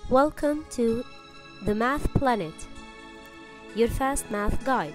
Welcome to the Math Planet, your fast math guide.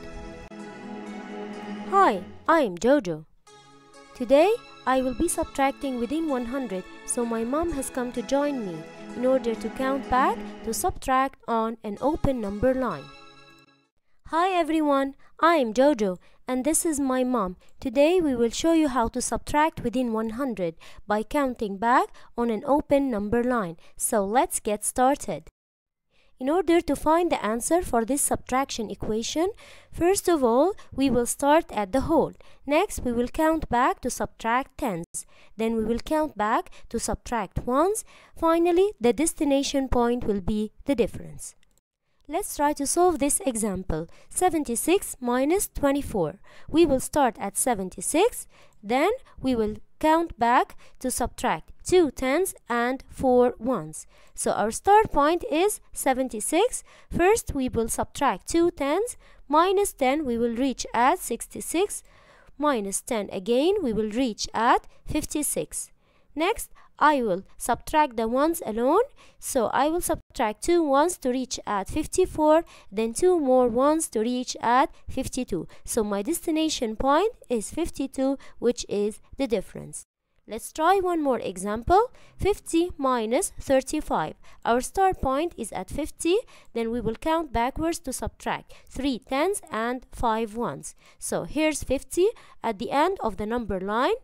Hi, I am Jojo. Today I will be subtracting within 100, so my mom has come to join me in order to count back to subtract on an open number line. Hi everyone, I am Jojo and this is my mom. Today we will show you how to subtract within 100 by counting back on an open number line. So let's get started. In order to find the answer for this subtraction equation, first of all, we will start at the whole. Next, we will count back to subtract tens. Then we will count back to subtract ones. Finally, the destination point will be the difference. Let's try to solve this example. 76 minus 24. We will start at 76. Then we will count back to subtract 2 tens and 4 ones. So our start point is 76. First we will subtract 2 tens. Minus 10 we will reach at 66. Minus 10 again we will reach at 56. Next I will subtract the ones alone. So I will subtract 2 ones to reach at 54, then 2 more ones to reach at 52. So my destination point is 52, which is the difference. Let's try one more example. 50 minus 35. Our start point is at 50. Then we will count backwards to subtract 3 tens and 5 ones. So here's 50 at the end of the number line.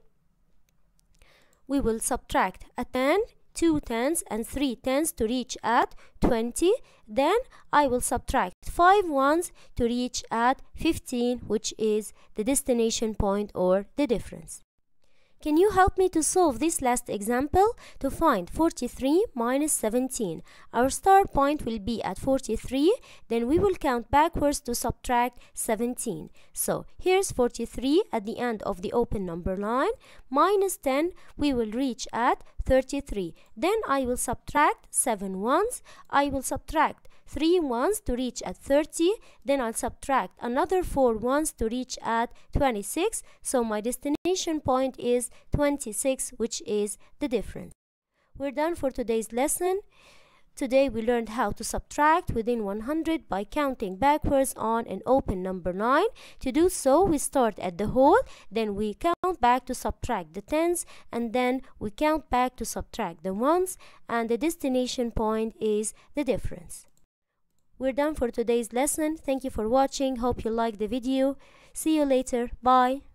We will subtract a 10, 2 tens and 3 tens to reach at 20. Then I will subtract 5 ones to reach at 15, which is the destination point or the difference. Can you help me to solve this last example to find 43 minus 17? Our start point will be at 43, then we will count backwards to subtract 17. So here's 43 at the end of the open number line. Minus 10, we will reach at 33. Then I will subtract 7 ones. I will subtract 3 ones to reach at 30. Then I'll subtract another 4 ones to reach at 26. So my destination point is 26, which is the difference. We're done for today's lesson. Today we learned how to subtract within 100 by counting backwards on an open number line. To do so, we start at the whole, then we count back to subtract the tens, and then we count back to subtract the ones, and the destination point is the difference. We're done for today's lesson. Thank you for watching. Hope you liked the video. See you later. Bye.